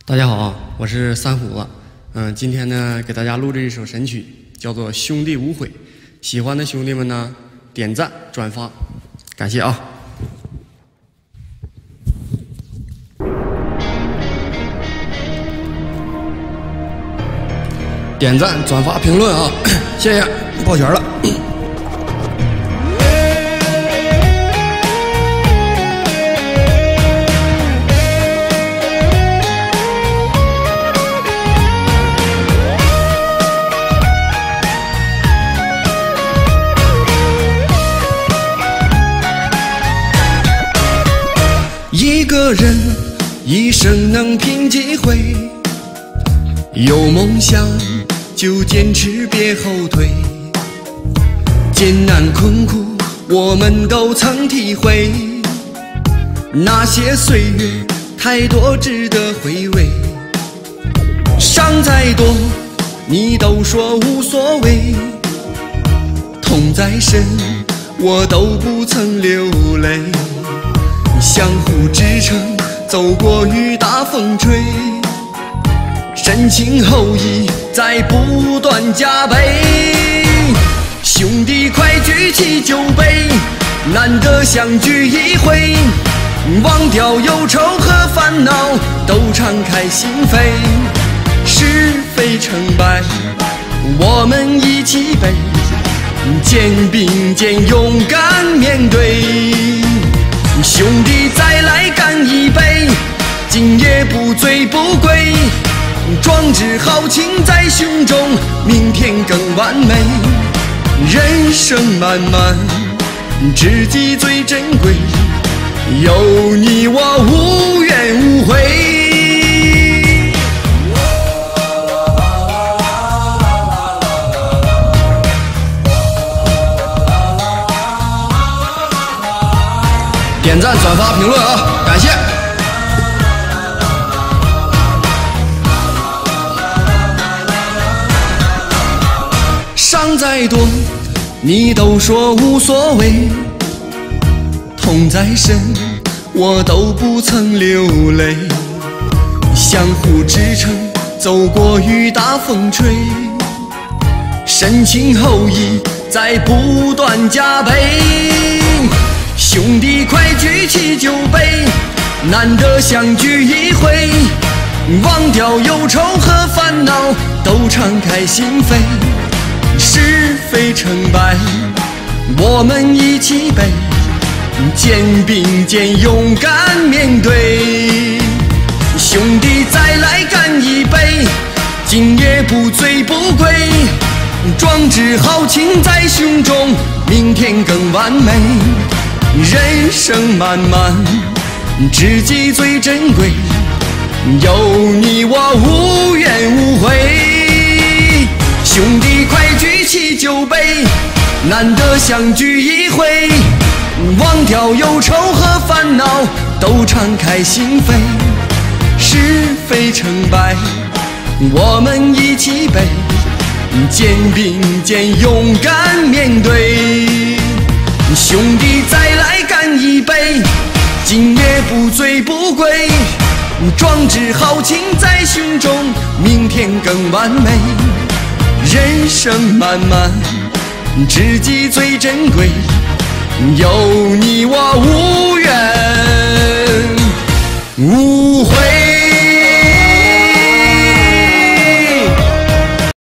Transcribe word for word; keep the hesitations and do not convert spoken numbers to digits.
大家好，我是三虎子。嗯，今天呢给大家录制一首神曲，叫做《兄弟无悔》。喜欢的兄弟们呢，点赞转发，感谢啊！点赞、转发、评论啊，谢谢，抱拳了。一个人一生能拼几回，有梦想就坚持别后退，艰难困苦我们都曾体会，那些岁月太多值得回味，伤再多你都说无所谓，痛再深我都不曾流泪，相互支撑走过雨打风吹，深情厚谊在不断加倍，兄弟快举起酒杯，难得相聚一回，忘掉忧愁和烦恼，都敞开心扉，是非成败我们一起背，肩并肩勇敢面对，兄弟再来干一杯，今夜不醉不归，壮志豪情在胸中，明天更完美，人生漫漫知己最珍贵，有你我无怨无悔。点赞、转发、评论啊，感谢！伤再多，你都说无所谓；痛再深，我都不曾流泪。相互支撑，走过雨打风吹，深情厚谊在不断加倍。兄弟快举起酒杯，难得相聚一回，忘掉忧愁和烦恼，都敞开心扉，是非成败我们一起背，肩并肩勇敢面对，兄弟再来干一杯，今夜不醉不归，壮志豪情在胸中，明天更完美，人生漫漫知己最珍贵，有你我无怨无悔，兄弟快举起酒杯，难得相聚一回，忘掉忧愁和烦恼，都敞开心扉，是非成败我们一起背，肩并肩勇敢面对，兄弟再来干一杯，今夜不醉不归，壮志豪情在胸中，明天更完美，人生漫漫知己最珍贵，有你我无怨无悔。